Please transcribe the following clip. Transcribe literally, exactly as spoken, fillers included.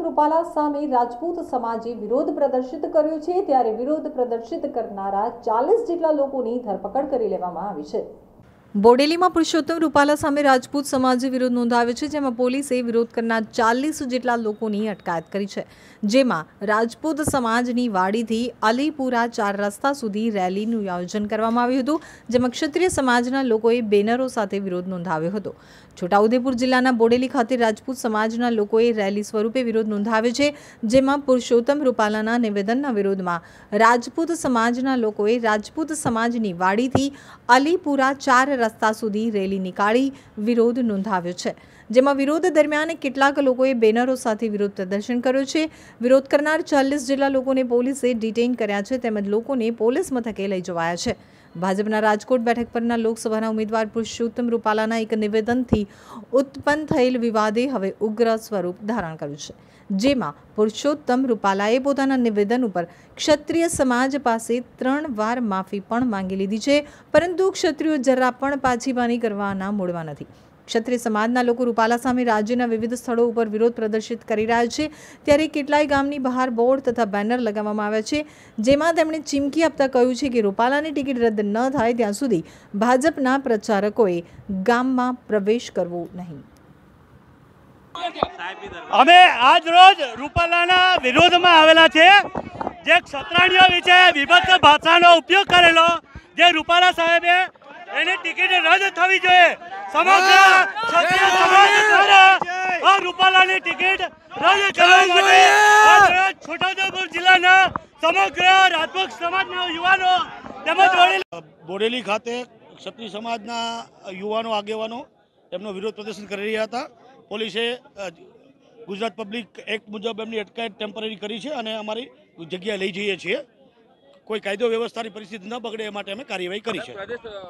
રૂપાલા સામે રાજપૂત સમાજે વિરોધ પ્રદર્શિત કર્યો છે, ત્યારે વિરોધ પ્રદર્શિત કરનારા ચાલીસ જેટલા લોકોની ધરપકડ કરી લેવામાં આવી છે। બોડેલીમાં પુરુષોત્તમ રૂપાલા સામે રાજપૂત સમાજે વિરોધ નોંધાવ્યો છે, જેમાં પોલીસે વિરોધ કરનાર ચાલીસ જેટલા લોકોની અટકાયત કરી છે, જેમાં રાજપૂત સમાજની વાડીથી અલીપુરા ચાર રસ્તા સુધી રેલીનું આયોજન કરવામાં આવ્યું હતું, જેમાં ક્ષત્રિય સમાજના લોકોએ બેનરો સાથે વિરોધ નોંધાવ્યો હતો। છોટાઉદેપુર જિલ્લાના બોડેલી ખાતે રાજપૂત સમાજના લોકોએ રેલી સ્વરૂપે વિરોધ નોંધાવ્યો છે, જેમાં પુરુષોત્તમ રૂપાલાના નિવેદનના વિરોધમાં રાજપૂત સમાજના લોકોએ રાજપૂત સમાજની વાડીથી અલીપુરા ચાર રસ્તા સુધી રેલી નીકાળી વિરોધ નોંધાવ્યો છે, જેમાં વિરોધ દરમિયાન કેટલાક લોકોએ બેનરો સાથે વિરોધ પ્રદર્શન કર્યો છે। વિરોધ કરનાર ચાલીસ જેટલા લોકોને પોલીસે ડિટેઇન કર્યા છે, તેમજ લોકોને પોલીસ મથકે લઈ જવાયા છે। ભાજપના રાજકોટ બેઠક પરના લોકસભાના ઉમેદવાર પુરુષોત્તમ રૂપાલાના એક નિવેદનથી ઉત્પન્ન થયેલ વિવાદે હવે ઉગ્ર સ્વરૂપ ધારણ કર્યું છે, જેમાં પુરુષોત્તમ રૂપાલાએ પોતાના નિવેદન ઉપર ક્ષત્રિય સમાજ પાસે ત્રણ વાર માફી પણ માંગી લીધી છે, પરંતુ ક્ષત્રિયો જરા પણ પાછીપાની કરવાના મૂડમાં નથી। ક્ષત્રિય સમાજના લોકો રૂપાલા સામે રાજ્યના વિવિધ સ્થળો ઉપર વિરોધ પ્રદર્શિત કરી રહ્યા છે, ત્યારે કેટલાય ગામની બહાર બોર્ડ તથા બેનર લગાવવામાં આવ્યા છે, જેમાં તેમણે ચીમકી આપતા કહ્યું છે કે રૂપાલાની ટિકિટ રદ ન થાય ત્યાં સુધી ભાજપના પ્રચારકોએ ગામમાં પ્રવેશ કરવો નહીં। અમે આજ રોજ રૂપાલાના વિરોધમાં આવેલા છે, જે ક્ષત્રાણીઓ વિશે વિભત્સ ભાષાનો ઉપયોગ કરેલો, જે રૂપાલા સાહેબે એની ટિકિટ રદ થવી જોઈએ। સમગ્ર ક્ષત્રિય સમાજ દ્વારા રૂપાલાની ટિકિટ રદ કરવા માટે છોટાઉદેપુર જિલ્લાના સમગ્ર રાજપૂત સમાજના યુવાનો તેમજ બોડેલી ખાતે ક્ષત્રિય સમાજના યુવાનો આગેવાનો તેમનો વિરોધ પ્રદર્શન કરી રહ્યા હતા। પોલીસે ગુજરાત પબ્લિક એક્ટ મુજબ એમની અટકાયત ટેમ્પરરી કરી છે અને અમારી જગ્યાએ લઈ જઈએ છીએ। કોઈ કાયદો વ્યવસ્થાની પરિસ્થિતિ ન બગડે એ માટે અમે કાર્યવાહી કરી છે।